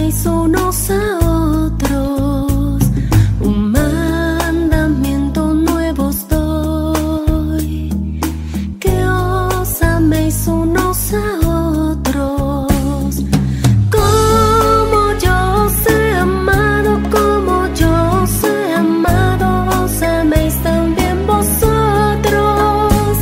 améis unos a otros, un mandamiento nuevo os doy, que os améis unos a otros. Como yo os he amado, como yo os he amado, os améis también vosotros.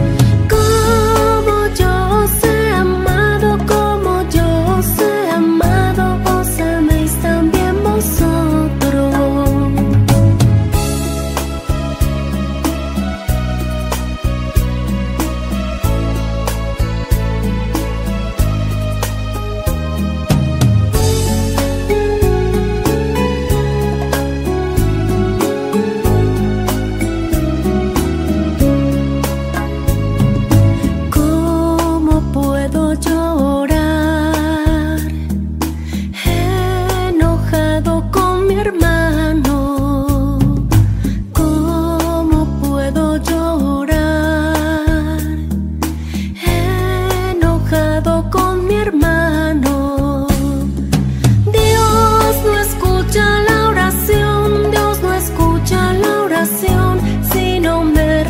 Como yo os he amado, como yo os he amado, os améis también vosotros. ¿Cómo puedo llorar enojado con mi hermano? ¿Cómo puedo llorar enojado con mi hermano? Dios no escucha la oración, Dios no escucha la oración si no me he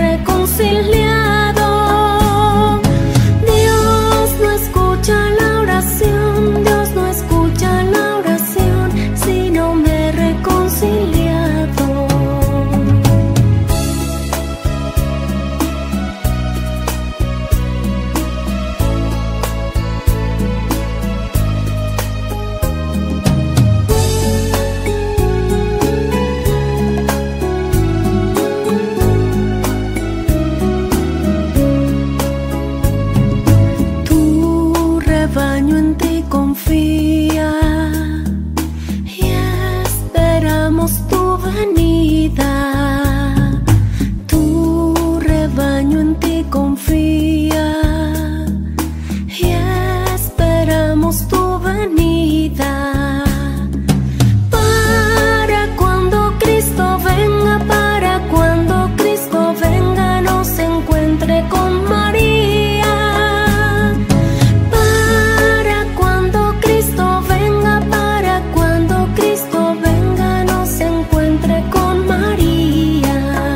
reconciliado. Dios no escucha la oración, Dios no escucha la oración si no me he reconciliado. Tu rebaño en ti confía y esperamos tu venida. Tu rebaño en ti confía y esperamos tu venida. Para cuando Cristo venga, nos encuentre con María. Para cuando Cristo venga, nos encuentre con María.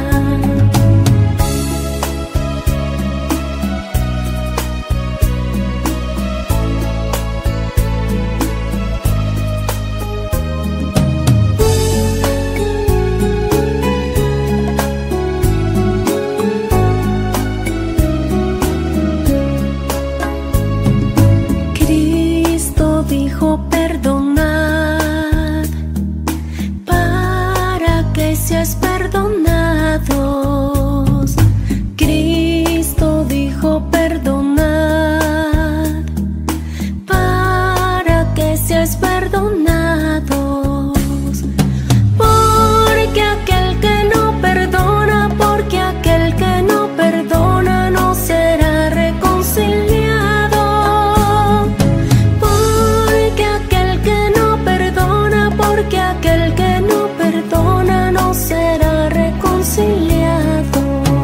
Cristo dijo perdonad para que seas perdonados. Cristo dijo perdonad para que seas perdonados. Porque aquel que no perdona, no será reconciliado. Porque aquel que no perdona, no será reconciliado.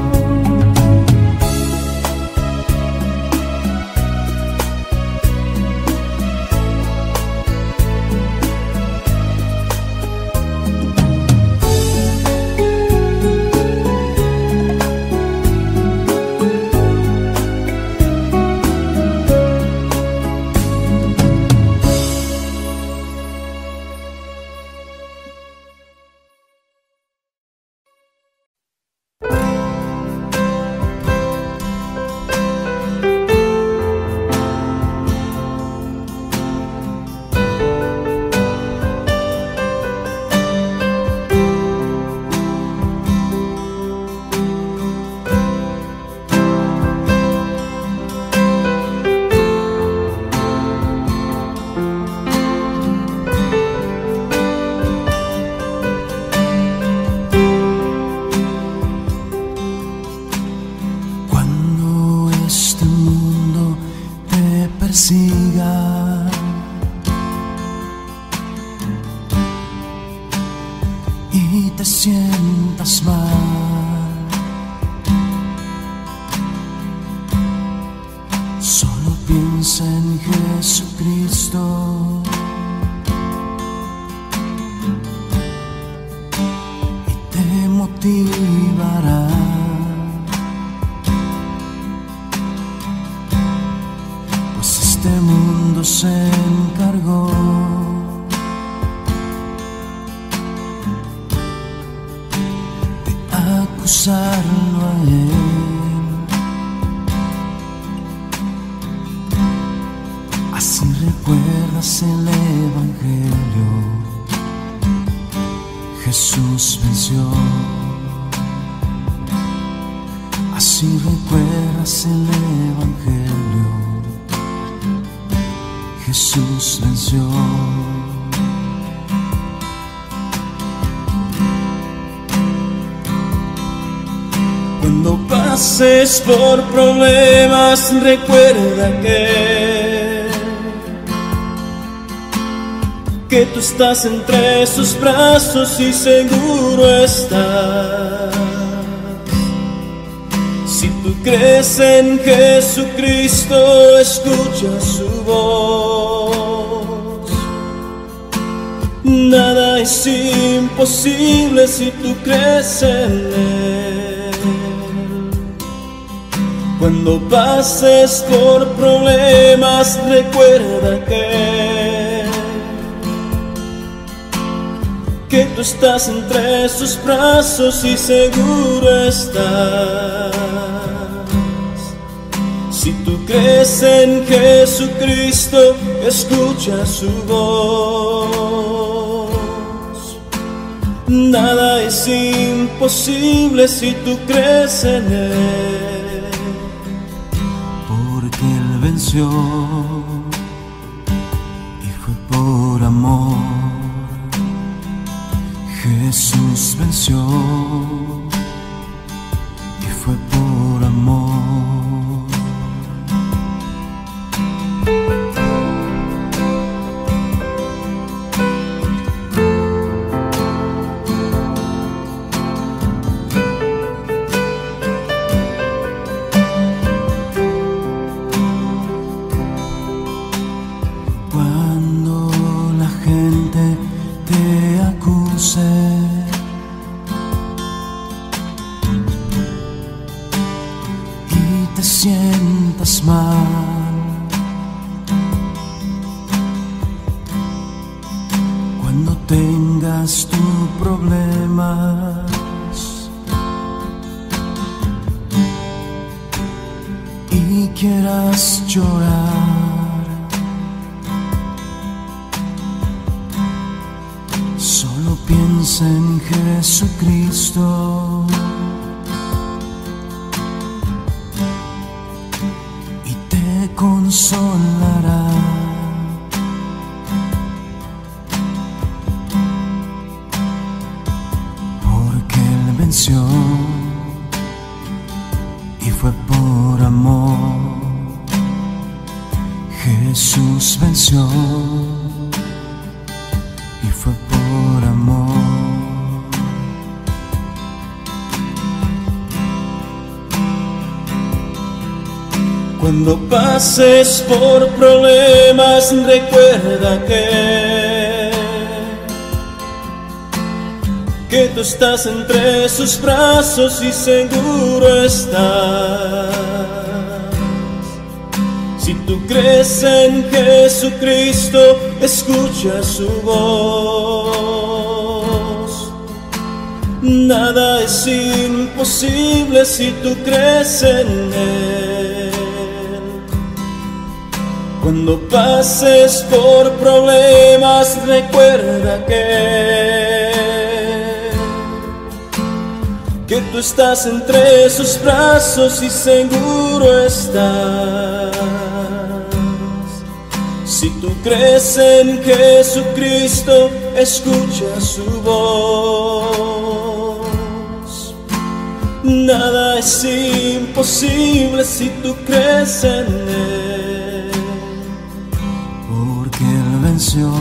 persiga. Y te sientas mal, solo piensa en Jesucristo. motivará. Pues este mundo se encargó de acusarlo a él. Así recuerdas el Evangelio. Jesús venció. Así recuerdas el Evangelio. Jesús venció. Cuando pases por problemas, recuerda que tú estás entre sus brazos y seguro estás. Si tú crees en Jesucristo, escucha su voz. Nada es imposible si tú crees en Él. Cuando pases por problemas, recuerda que tú estás entre sus brazos y seguro estás. Si tú crees en Jesucristo, escucha su voz. Nada es imposible si tú crees en Él. Porque Él venció y fue por amor. Jesús venció y fue por amor. Cuando la gente te acuse y te sientas mal, cuando tengas tus problemas y quieras llorar, solo piensa en Jesucristo y te consolará. Porque Él venció y fue por amor. Jesús venció y fue por amor. Cuando pases por problemas, recuerda que tú estás entre sus brazos y seguro estás. Si tú crees en Jesucristo, escucha su voz. Nada es imposible si tú crees en Él. Cuando pases por problemas, recuerda que tú estás entre sus brazos y seguro estás. Si tú crees en Jesucristo, escucha su voz. Nada es imposible si tú crees en Él. Porque Él venció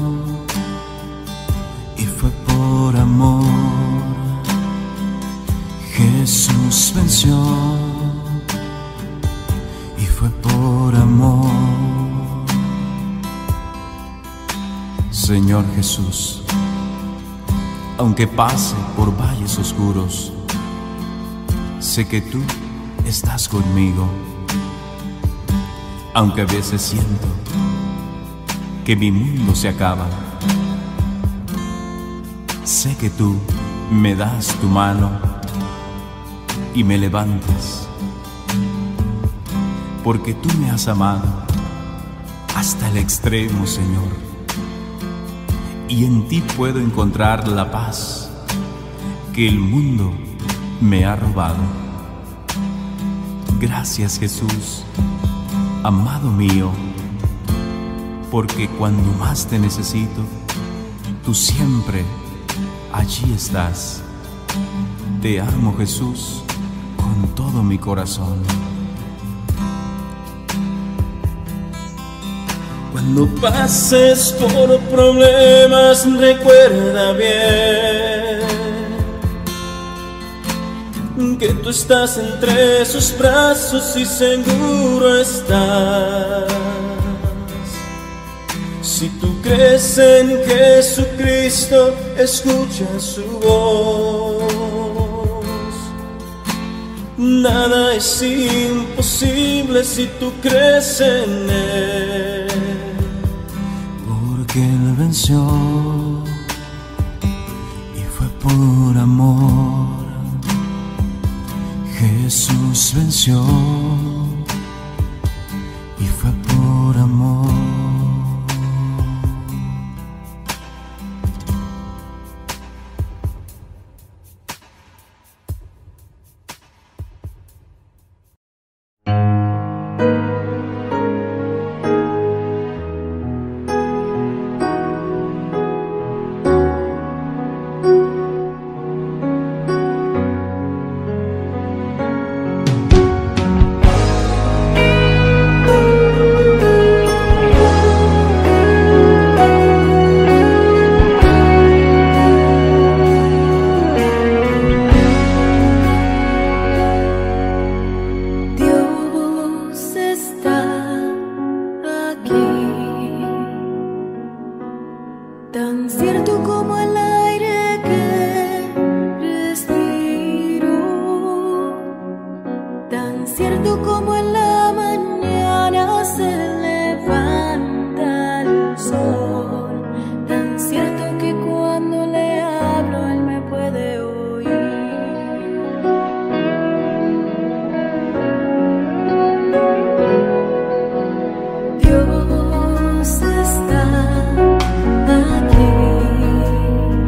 y fue por amor. Jesús venció y fue por amor. Señor Jesús, Aunque pase por valles oscuros, sé que tú estás conmigo. Aunque a veces siento que mi mundo se acaba, sé que tú me das tu mano y me levantas, porque tú me has amado hasta el extremo, Señor, y en ti puedo encontrar la paz que el mundo me ha robado. Gracias, Jesús, amado mío, porque cuando más te necesito, tú siempre allí estás. Te amo, Jesús, con todo mi corazón. Cuando pases por problemas, recuerda bien que tú estás entre sus brazos y seguro estás. Si tú crees en Jesucristo, escucha su voz. Nada es imposible si tú crees en Él. Porque Él venció y fue por amor. Jesús venció y fue por amor. Tan cierto como el aire que respiro, tan cierto como en la mañana se levanta el sol, tan cierto que cuando le hablo él me puede oír. Dios está aquí.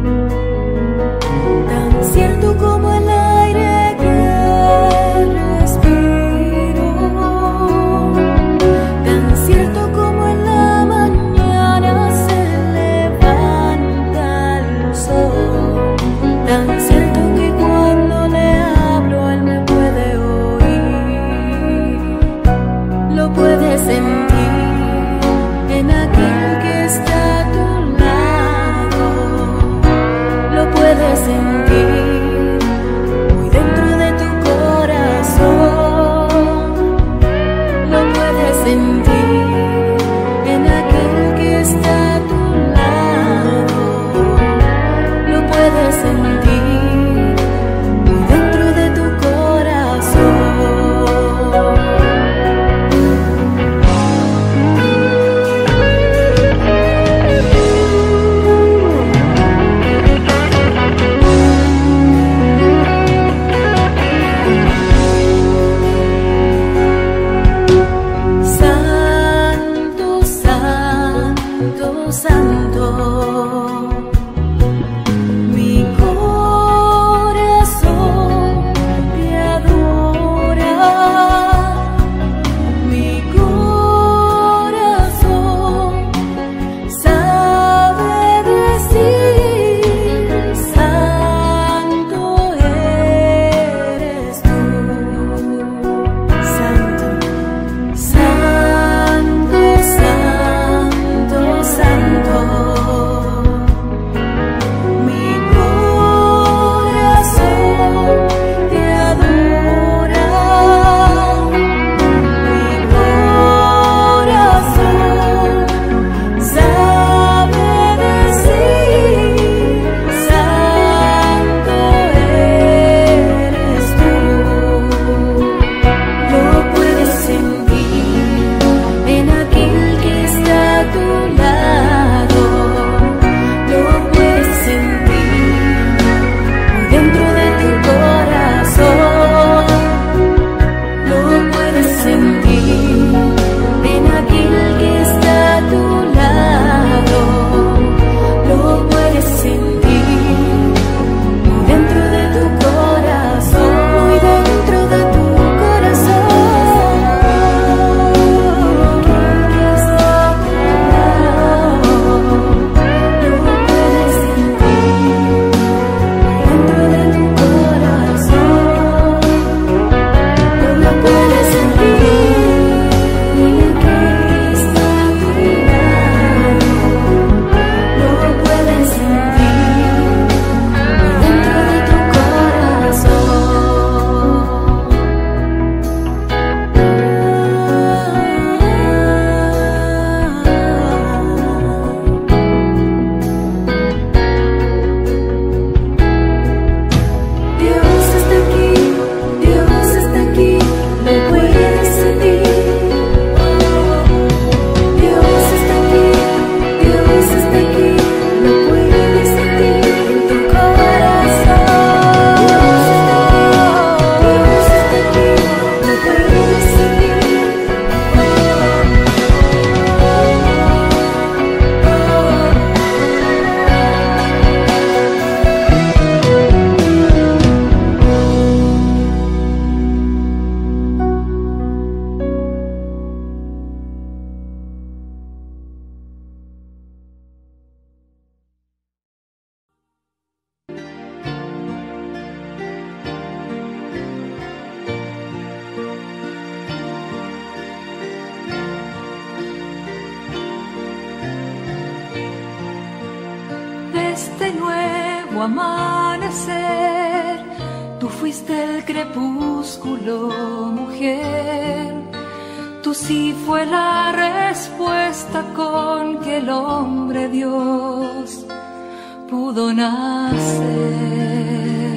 este nuevo amanecer. Tú fuiste el crepúsculo, mujer. Tú sí fue la respuesta con que el hombre Dios pudo nacer.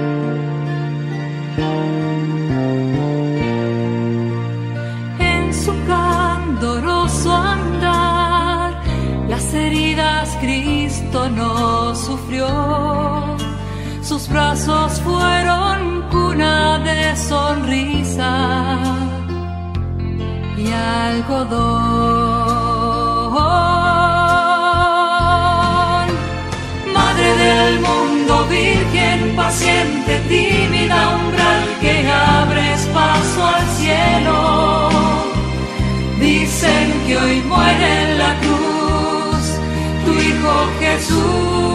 En su candoroso andar, las heridas Cristo no sufrió. Sus brazos fueron cuna de sonrisa y algodón. Madre del mundo, virgen paciente, tímida umbral que abres paso al cielo. Dicen que hoy muere en la cruz tu Hijo Jesús.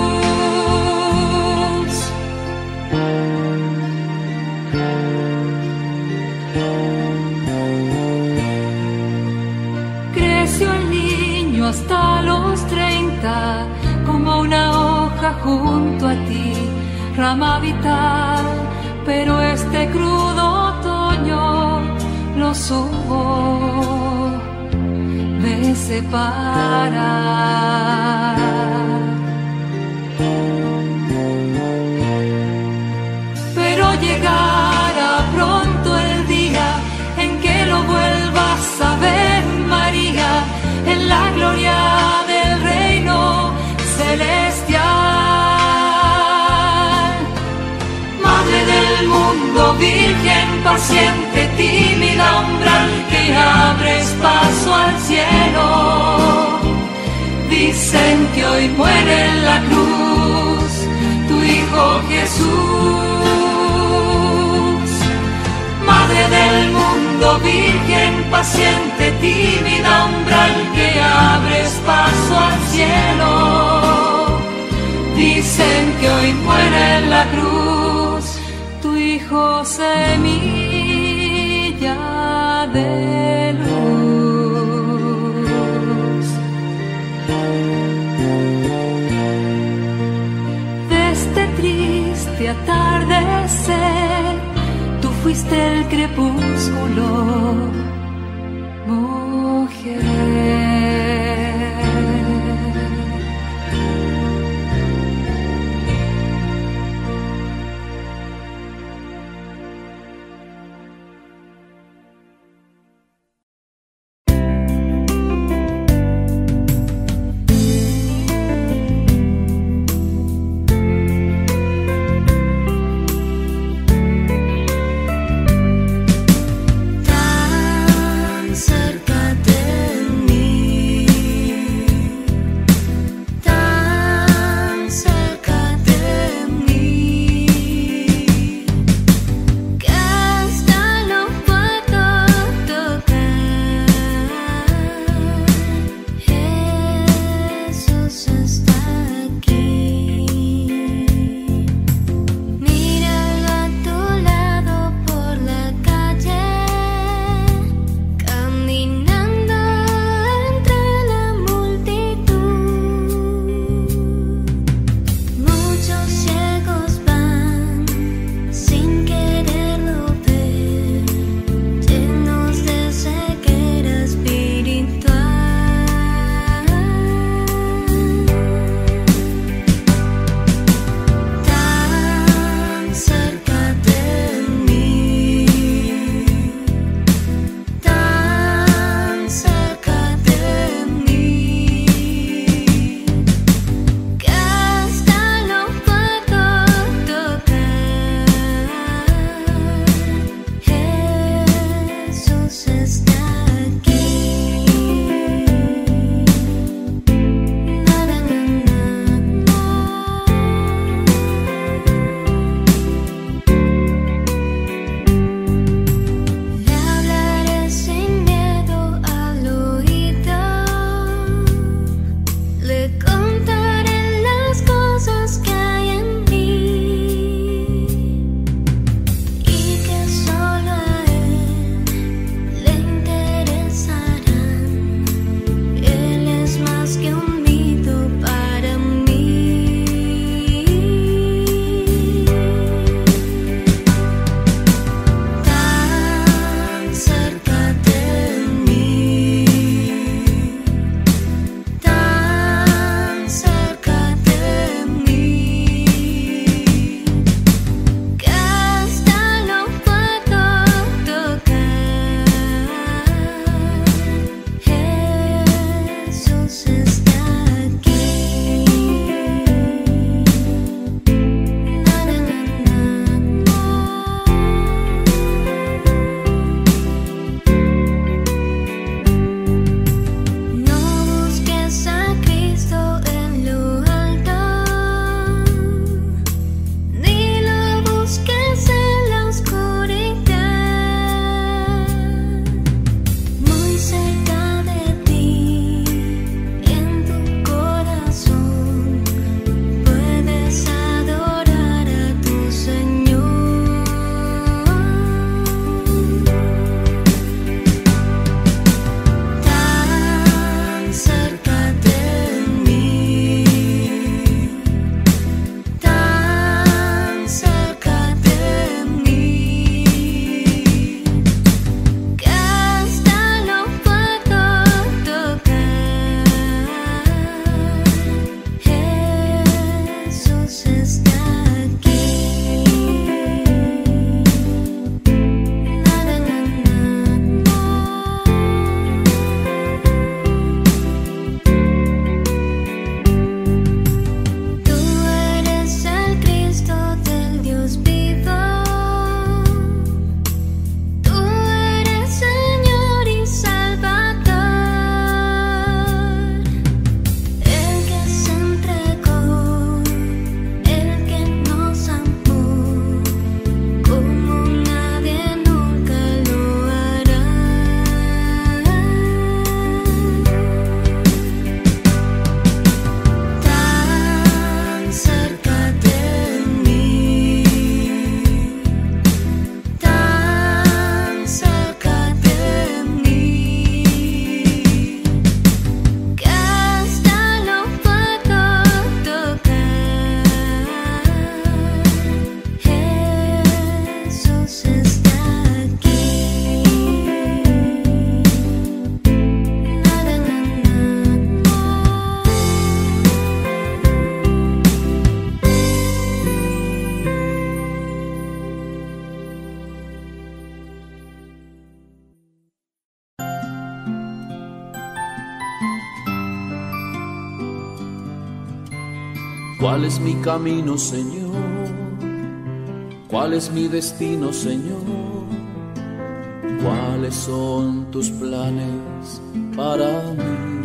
Creció el niño hasta los 30, como una hoja junto a ti, rama vital, pero este crudo otoño lo supo de separar. Pero llegará pronto el día en que lo vuelvas a ver, María, en la gloria del reino celestial. Madre del mundo, virgen paciente, tímida umbral que abres paso al cielo. Dicen que hoy muere en la cruz tu Hijo Jesús. Madre del mundo, virgen paciente, tímida umbral que abres paso al cielo. Dicen que hoy muere en la cruz tu Hijo, semilla de luz. De este triste atardecer, tú fuiste el crepúsculo, mujer. Tan cerca de mí. ¿Cuál es mi camino, Señor? ¿Cuál es mi destino, Señor? ¿Cuáles son tus planes para mí?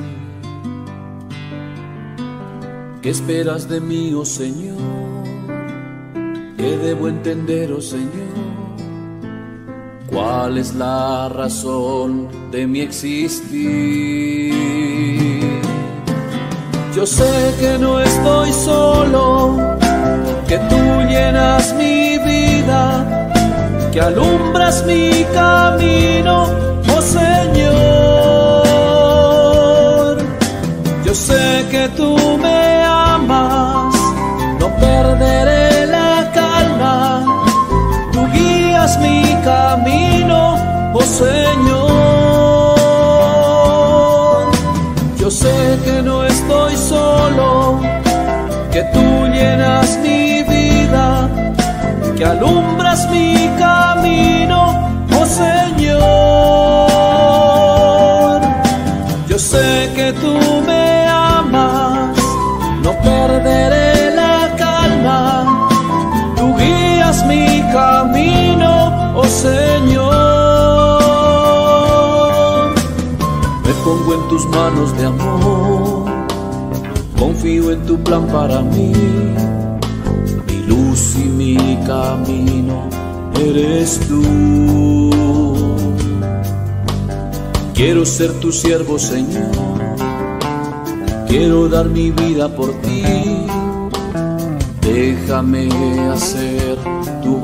¿Qué esperas de mí, oh Señor? ¿Qué debo entender, oh Señor? ¿Cuál es la razón de mi existir? Yo sé que no estoy solo, que tú llenas mi vida, que alumbras mi camino, oh Señor. Yo sé que tú me amas, no perderé la calma, tú guías mi camino, oh Señor. Yo sé que no estoy solo, que tú llenas mi vida, que alumbras mi camino, oh Señor. Yo sé que tú me amas, no perderé la calma, tú guías mi camino, oh Señor. Me pongo en tus manos de amor, confío en tu plan para mí. Mi luz y mi camino eres tú. Quiero ser tu siervo, Señor, quiero dar mi vida por ti. Déjame hacer tu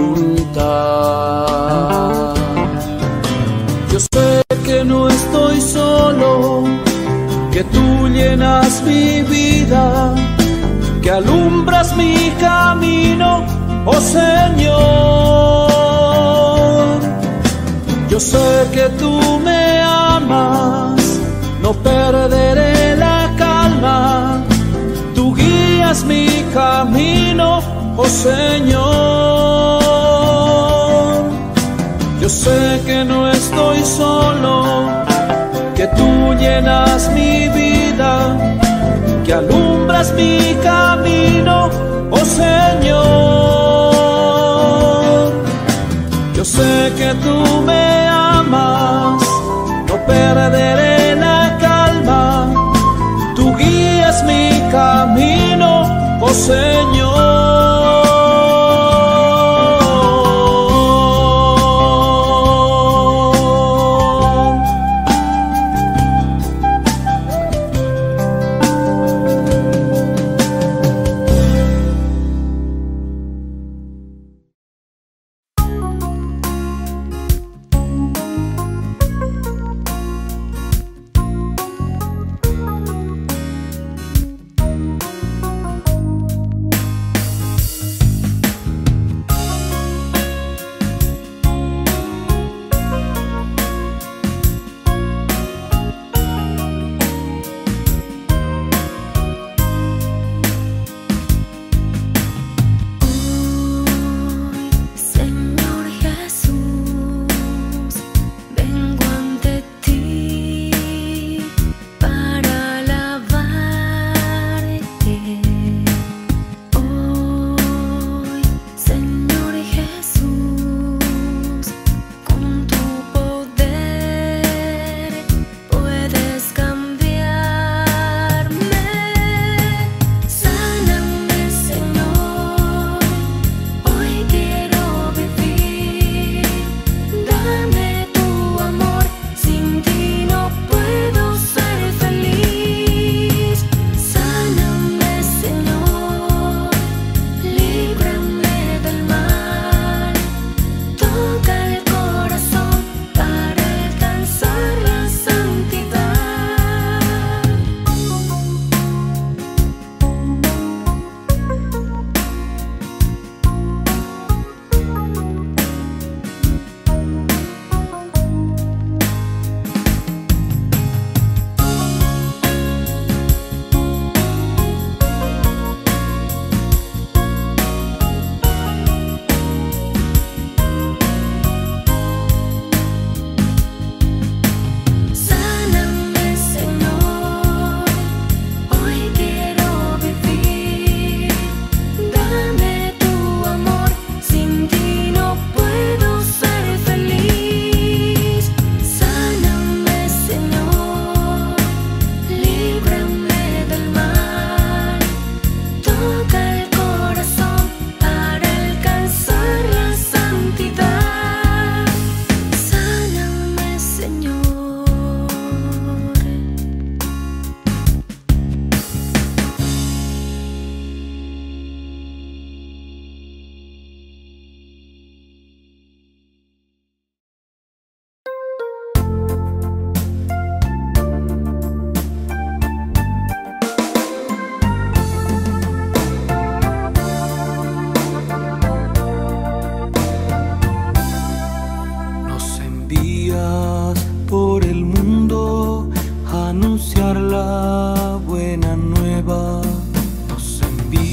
voluntad. Yo sé que no estoy solo, que tú llenas mi vida, que alumbras mi camino, oh Señor. Yo sé que tú me amas, no perderé la calma, tú guías mi camino, oh Señor. Yo sé que no estoy solo, que tú llenas mi vida, que alumbras mi camino, oh Señor. Yo sé que tú me amas, no perderé la calma, tú guías mi camino, oh Señor.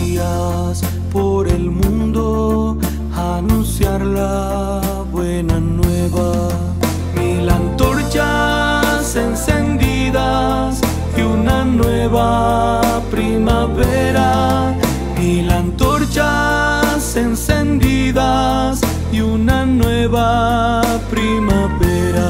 días por el mundo a anunciar la buena nueva. 1000 antorchas encendidas y una nueva primavera. 1000 antorchas encendidas y una nueva primavera.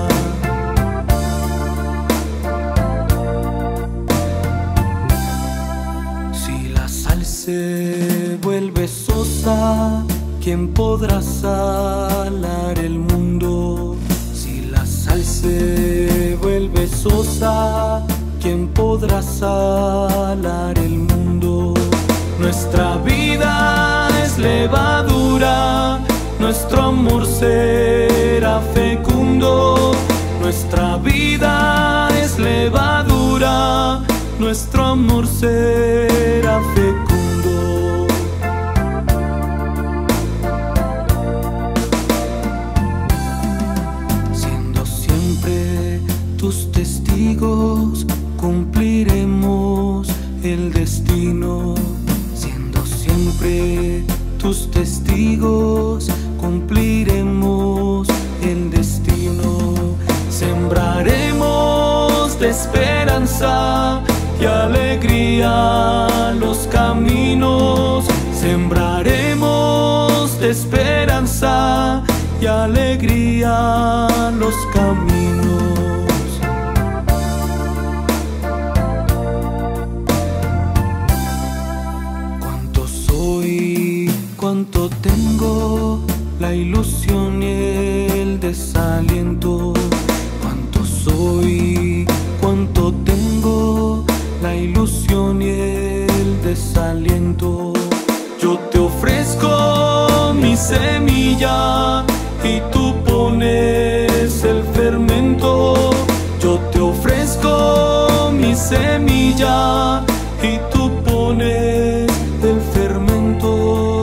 Si la sal se vuelve sosa, ¿quién podrá salar el mundo? Si la sal se vuelve sosa, ¿quién podrá salar el mundo? Nuestra vida es levadura, nuestro amor será fecundo. Nuestra vida es levadura, nuestro amor será fecundo. Siendo siempre tus testigos, cumpliremos el destino. Siendo siempre tus testigos, cumpliremos el destino. Sembraremos de esperanza y alegría los caminos. Sembraremos de esperanza y alegría los caminos. Cuánto soy, cuánto tengo, la ilusión y el desaliento. Cuánto soy, cuánto tengo, la ilusión y el desaliento. Yo te ofrezco mi semilla y tú pones el fermento. Yo te ofrezco mi semilla y tú pones el fermento.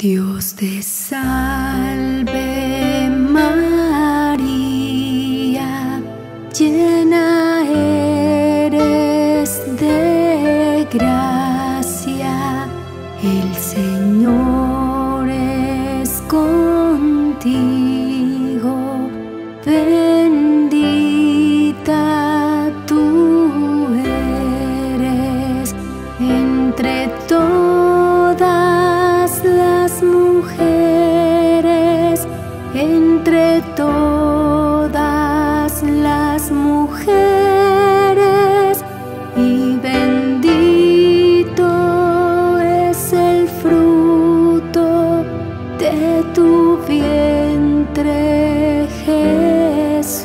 Dios te salve María, llena eres de gracia, el Señor es contigo, bendita tú eres entre todas las mujeres, entre todas las mujeres, y bendito es el fruto de tu vientre, Jesús.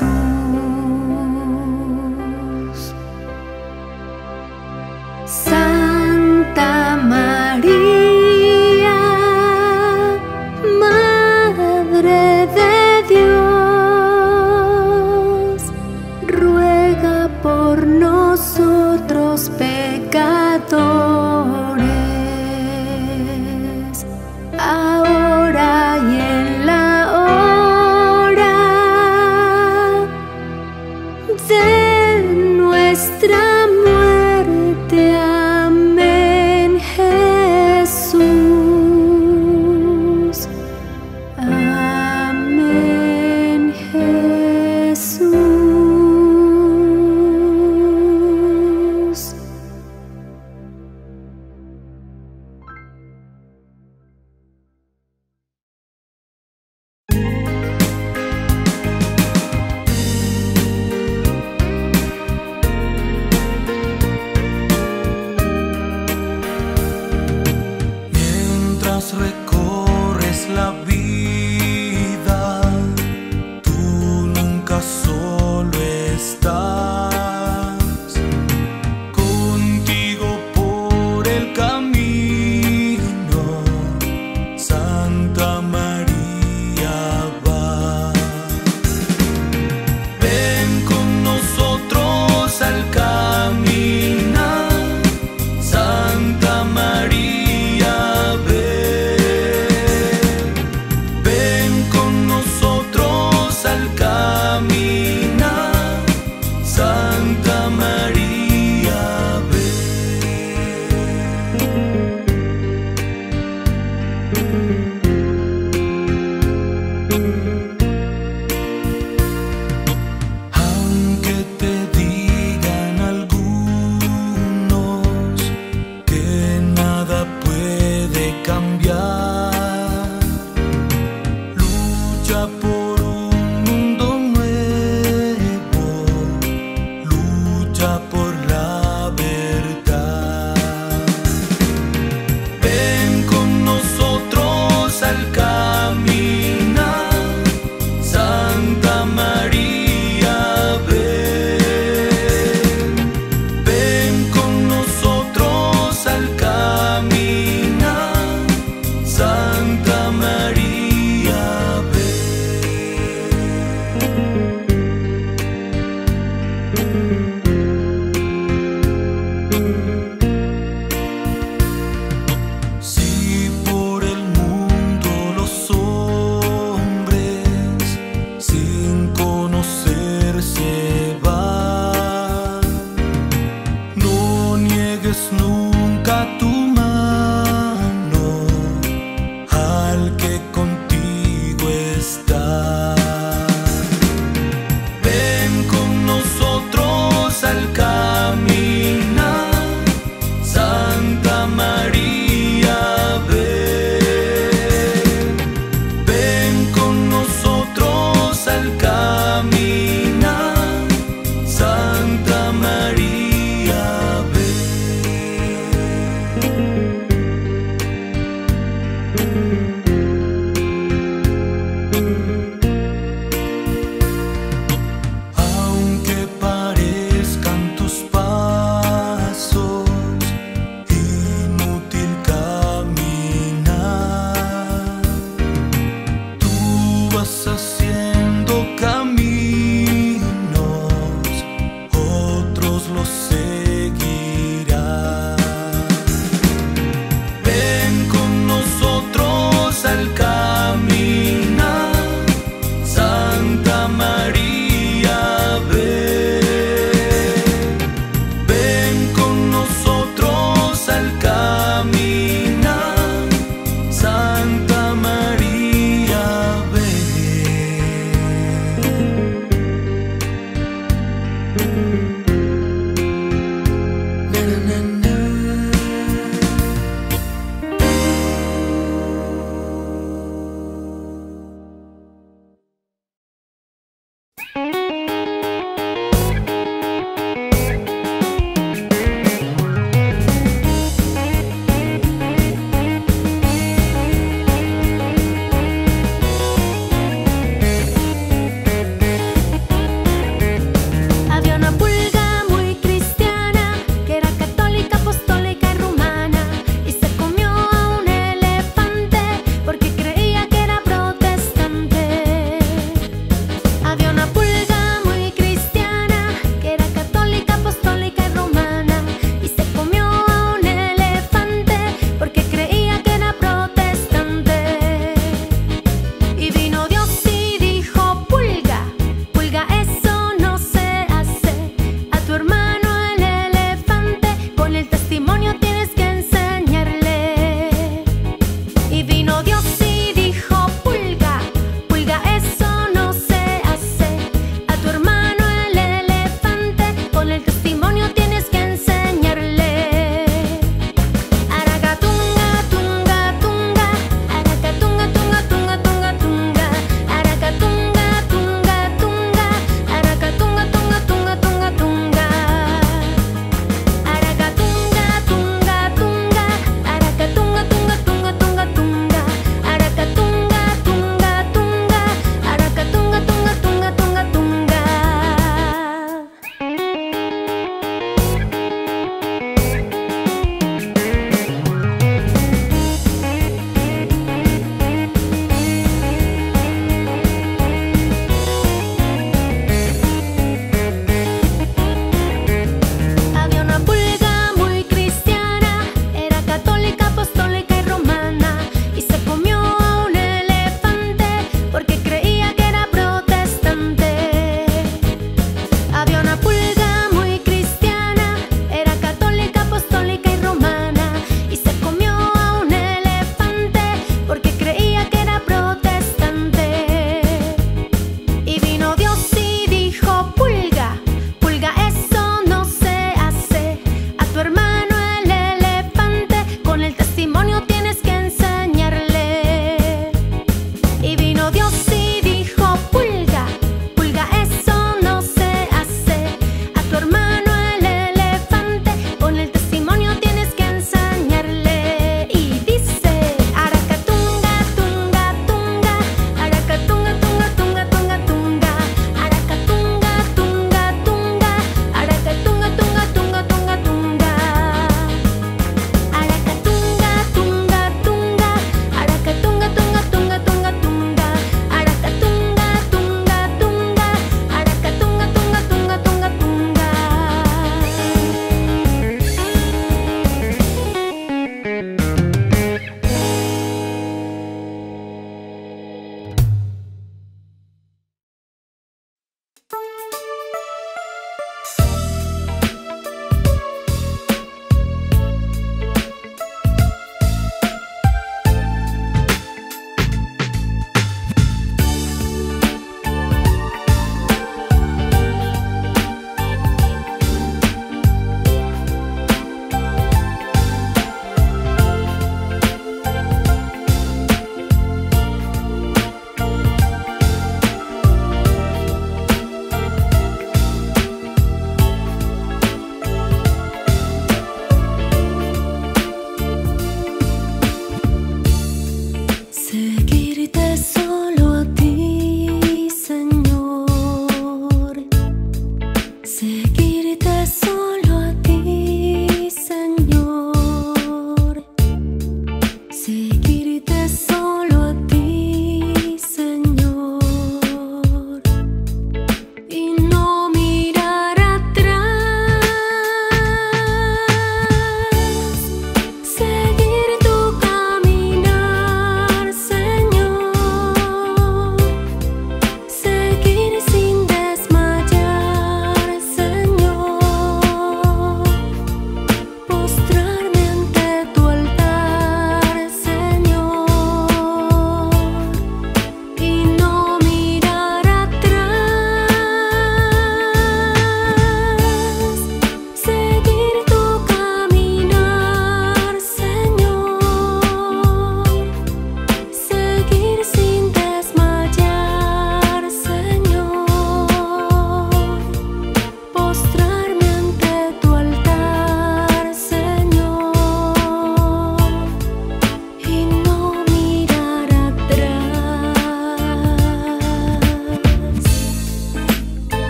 Santa María, Madre de Dios, ruega por nosotros pecadores, ahora y en la hora de nuestra muerte. Amén, Jesús. Amén, Jesús. Mientras recorres la vida, tú nunca solo estás. Contigo por el camino, Santa María va. Ven con nosotros al caminar, Santa María, ven con nosotros al caminar,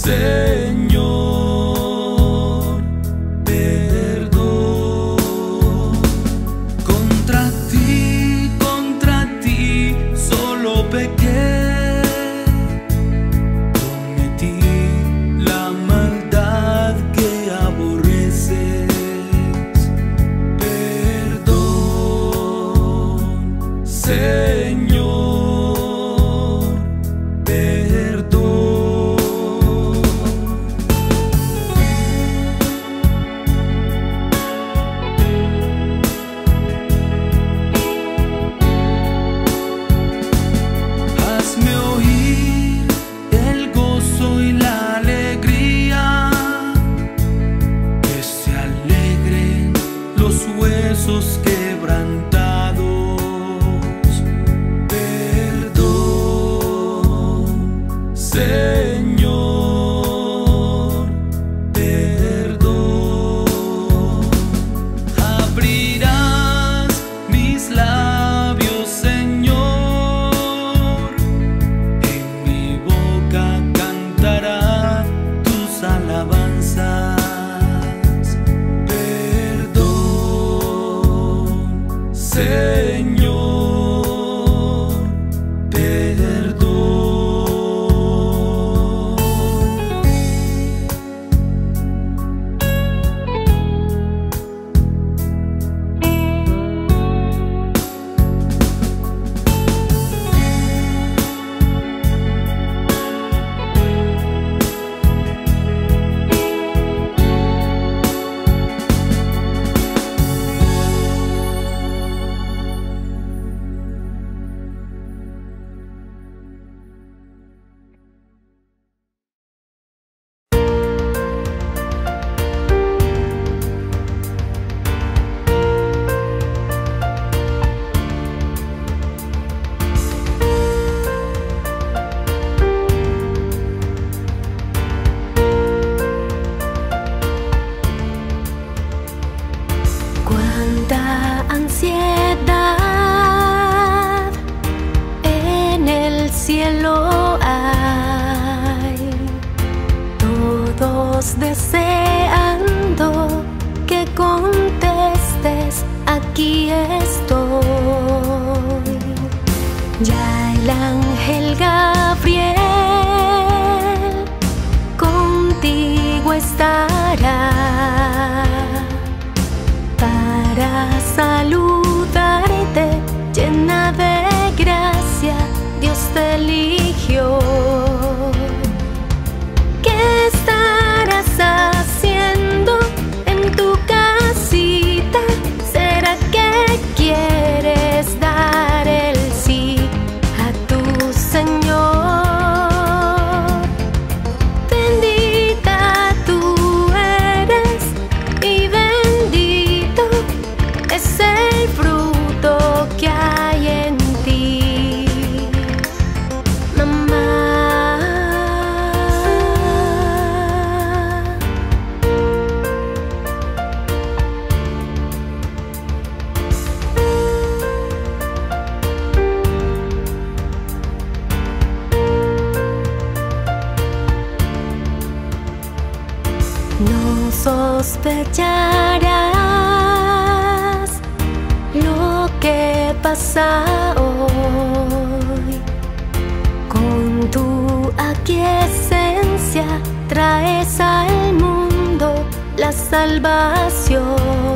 Señor, perdón. Contra ti solo pequé, cometí la maldad que aborreces. Perdón, Señor, perdón. Hazme oír el gozo y la alegría, que se alegren los huesos quebrantados. Perdón, Señor, perdón. Abrirás mis labios, Señor, en mi boca cantará tus alabanzas. Perdón, Señor, perdón. Cuánta ansiedad en el cielo hay, todos deseando que contestes, aquí estoy. Ya el ángel Gabriel contigo estará para saludarte, llena de gracia, Dios te eligió. ¿Qué estarás haciendo en tu casita? ¿Será que quieres dar el sí a tu Señor? Bendita tú eres y bendito es el fruto que hay en ti, mamá. No sospecharás lo que pasa hoy. Con tu aquiescencia traes al mundo la salvación,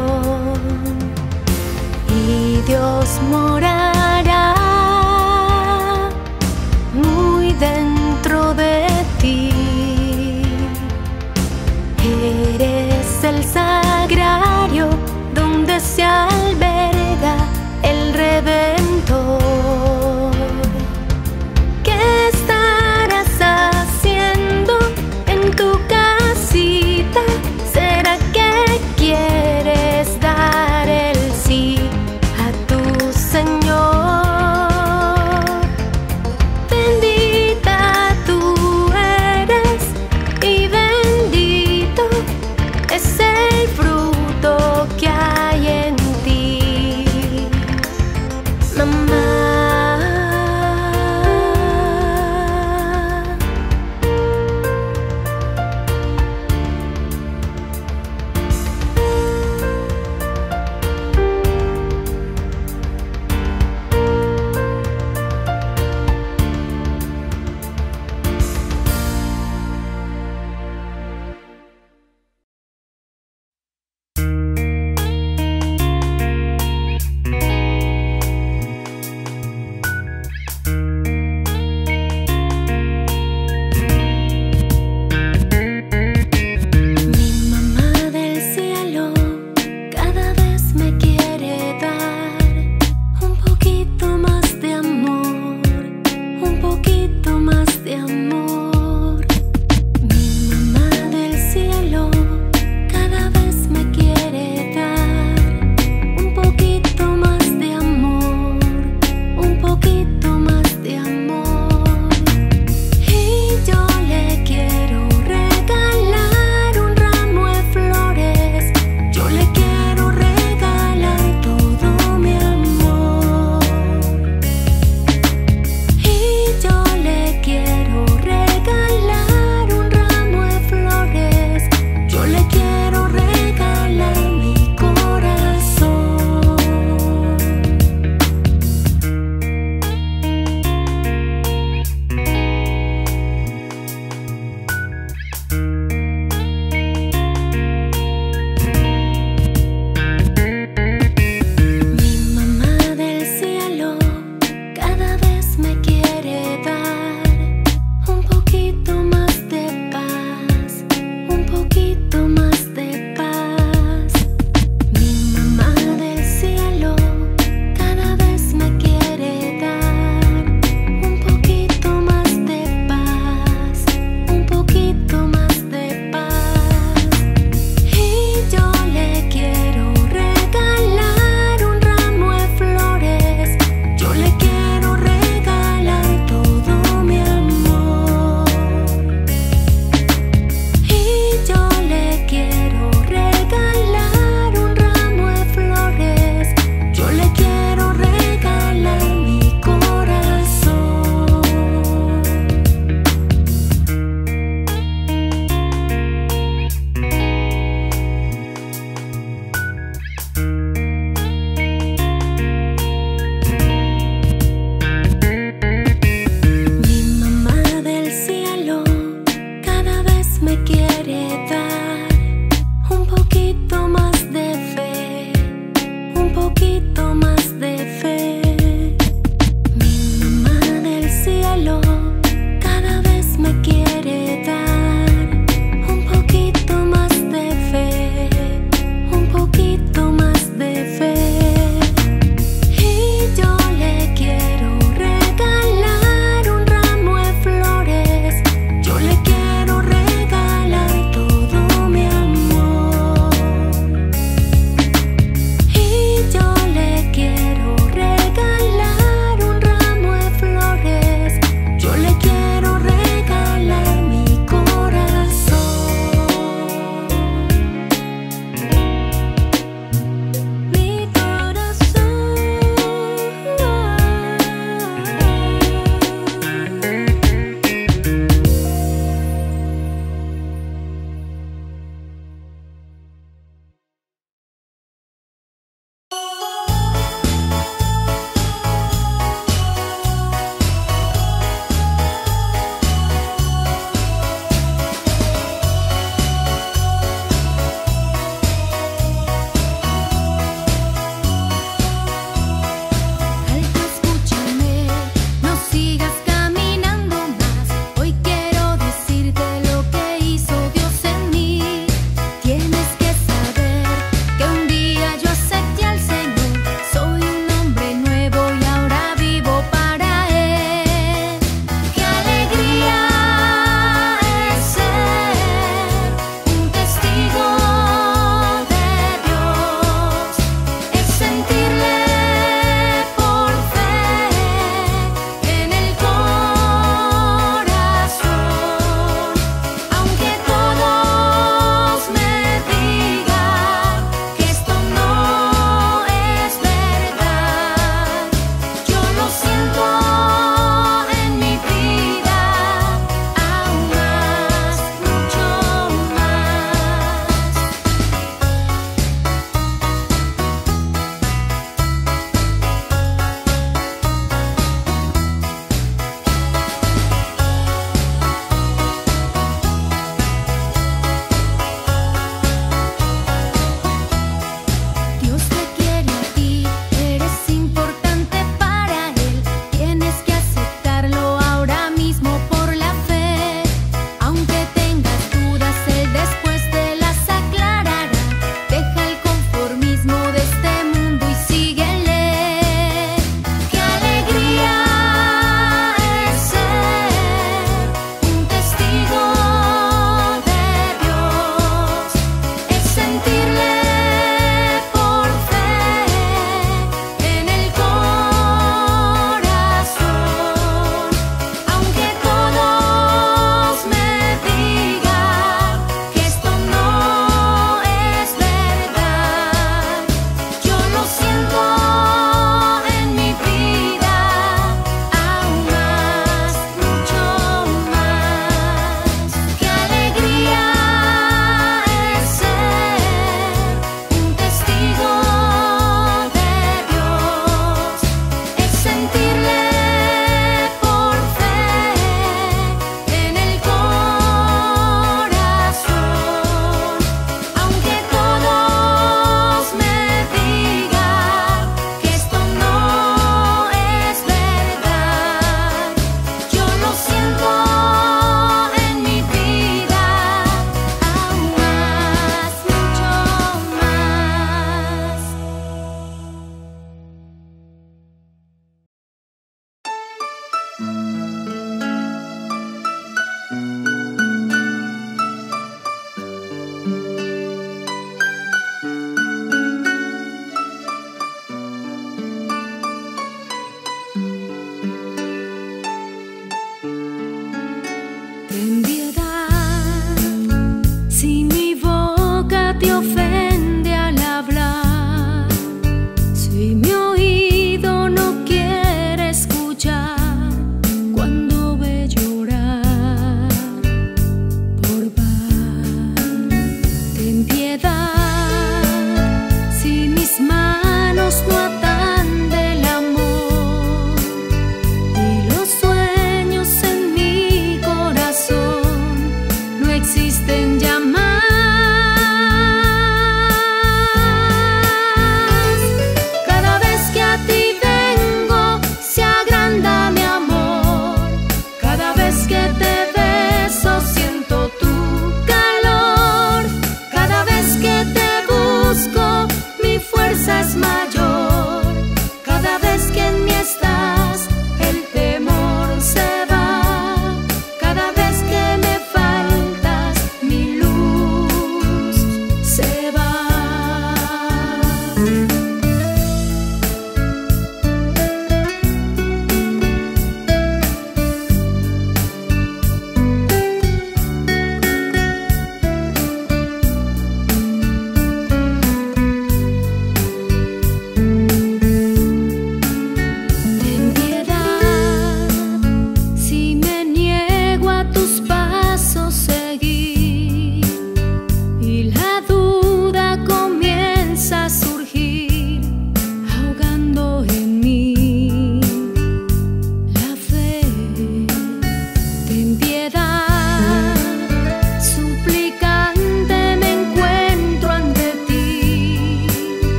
y Dios morará muy dentro de ti. Eres el sagrario donde se alberga el Redentor. ¿Qué estarás haciendo en tu casita? ¿Será que quieres dar el sí a tu Señor? Bendita tú eres y bendito es el fruto que hay en ti.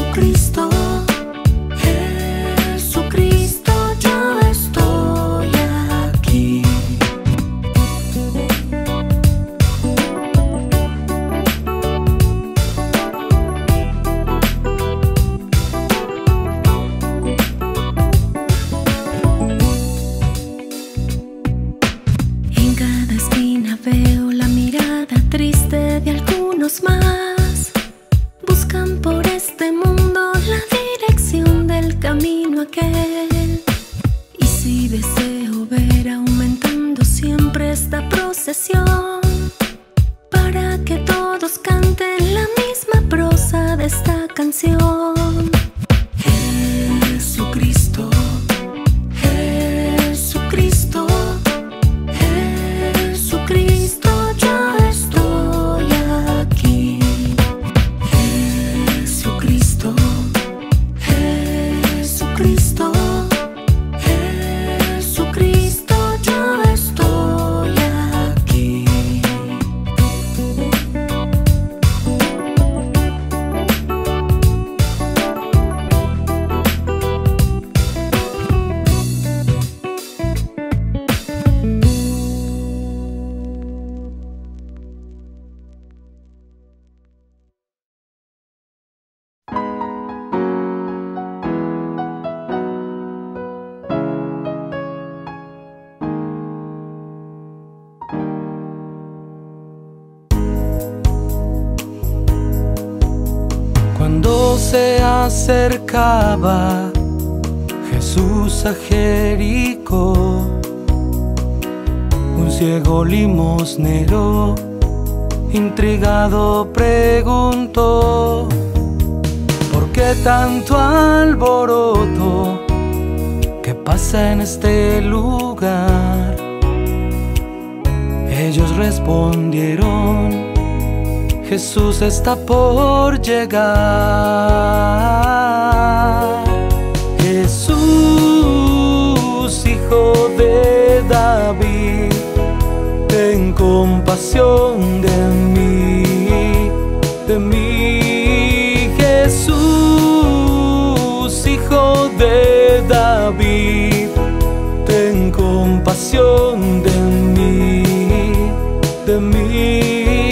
Jesucristo, Jesucristo, ya estoy aquí. En cada esquina veo la mirada triste de algunos más. Buscan por este mundo la dirección del camino aquel. Y si deseo ver aumentando siempre esta procesión, para que todos canten la misma prosa de esta canción. Jesucristo, Jesucristo, Jesucristo, ya estoy aquí. Jesucristo, Jesucristo, Jesucristo, ya estoy aquí. Cuando se acercaba Jesús a Jericó, un ciego limosnero intrigado preguntó: ¿por qué tanto alboroto? ¿Qué pasa en este lugar? Ellos respondieron: Jesús está por llegar. Jesús, hijo de David, ten compasión de mí, de mí. Jesús, hijo de David, ten compasión de mí, de mí.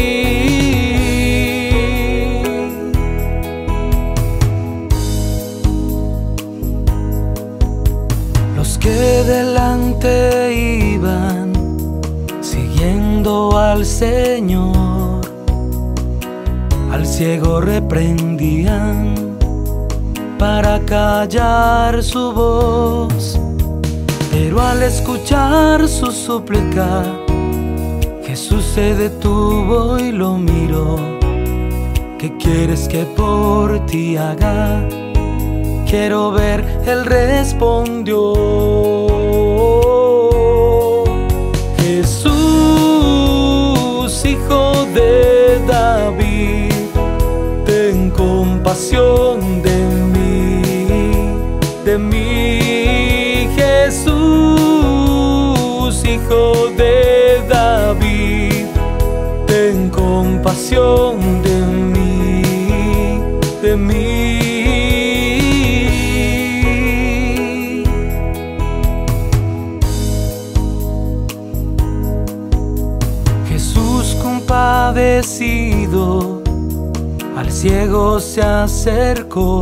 Que delante iban siguiendo al Señor, al ciego reprendían para callar su voz, pero al escuchar su súplica Jesús se detuvo y lo miró. ¿Qué quieres que por ti haga? Quiero ver, él respondió. Jesús, hijo de David, ten compasión de mí, de mí. Jesús, hijo de David, ten compasión de mí, de mí. Compadecido, al ciego se acercó.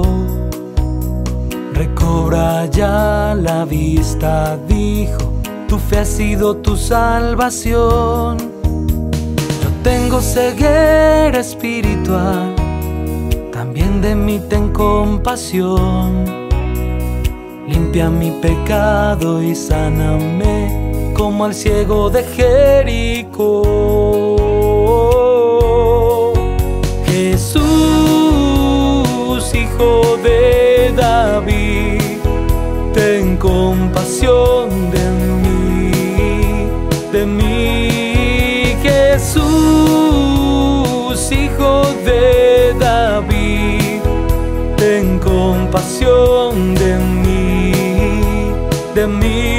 Recobra ya la vista, dijo, tu fe ha sido tu salvación. Yo tengo ceguera espiritual, también de mí ten compasión. Limpia mi pecado y sáname como al ciego de Jericó. Jesús, hijo de David, ten compasión de mí, de mí. Jesús, hijo de David, ten compasión de mí, de mí.